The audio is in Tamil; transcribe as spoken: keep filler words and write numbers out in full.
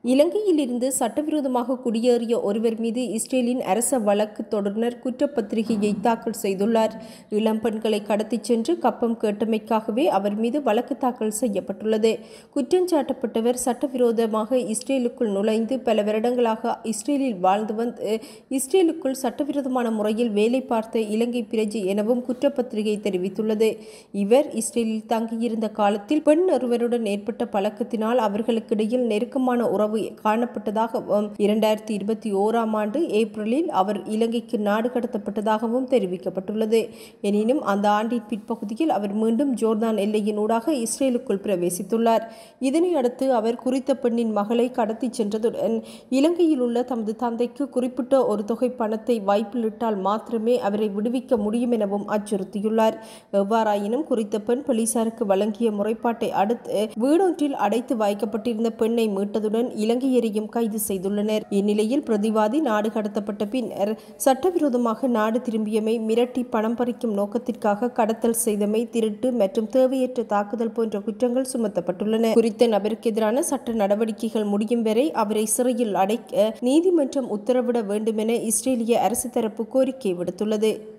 இலங்கையிலிருந்து சட்டவிரோதமாக குடியேறிய ஒருவர் மீது இஸ்ரேலின் அரச வழக்கு தொடர்னர் குற்றப்பத்திரிகையை தாக்கல் செய்துள்ளார். இளம் பெண்களை கடத்திச் சென்று கப்பம் கேட்டமைக்காகவே அவர் மீது வழக்கு தாக்கல் செய்யப்பட்டுள்ளது. குற்றஞ்சாட்டப்பட்டவர் சட்டவிரோதமாக இஸ்ரேலுக்குள் நுழைந்து பல வருடங்களாக இஸ்ரேலில் வாழ்ந்து வந்து இஸ்ரேலுக்குள் சட்டவிரோதமான முறையில் வேலை பார்த்த இலங்கை பிரஜை எனவும் குற்றப்பத்திரிகை தெரிவித்துள்ளது. இவர் இஸ்ரேலில் தங்கியிருந்த காலத்தில் பெண் ஒருவருடன் ஏற்பட்ட பழக்கத்தினால் அவர்களுக்கிடையில் நெருக்கமான உறவு காணப்பட்டதாகவும் இரண்டாயிரத்தி இருபத்தி ஓராம் ஆண்டு ஏப்ரலில் அவர் இலங்கைக்கு நாடு கடத்தப்பட்டதாகவும் தெரிவிக்கப்பட்டுள்ளது. எனினும் அந்த ஆண்டின் பிற்பகுதியில் அவர் மீண்டும் ஜோர்தான் எல்லையின் ஊடாக இஸ்ரேலுக்குள் பிரவேசித்துள்ளார். இதனை அடுத்து அவர் குறித்த பெண்ணின் மகளை கடத்திச் சென்றதுடன் இலங்கையில் உள்ள தமது தந்தைக்கு குறிப்பிட்ட ஒரு தொகை பணத்தை வைப்பிலிட்டால் மாத்திரமே அவரை விடுவிக்க முடியும் எனவும் அச்சுறுத்தியுள்ளார். எவ்வாறாயினும் குறித்த பெண் போலீசாருக்கு வழங்கிய முறைப்பாட்டை அடுத்து வீடொன்றில் அடைத்து வைக்கப்பட்டிருந்த பெண்ணை மீட்டதுடன் இலங்கையரையும் கைது செய்துள்ளனர். இந்நிலையில் பிரதிவாதி நாடு கடத்தப்பட்ட பின்னர் சட்டவிரோதமாக நாடு திரும்பியமை, மிரட்டி பணம் பறிக்கும் நோக்கத்திற்காக கடத்தல் செய்தமை, திருட்டு மற்றும் தேவையற்ற தாக்குதல் போன்ற குற்றங்கள் சுமத்தப்பட்டுள்ளன. குறித்த நபருக்கு எதிரான சட்ட நடவடிக்கைகள் முடியும் வரை அவரை சிறையில் அடைக்க நீதிமன்றம் உத்தரவிட வேண்டும் என இஸ்ரேலிய அரசு தரப்பு கோரிக்கை விடுத்துள்ளது.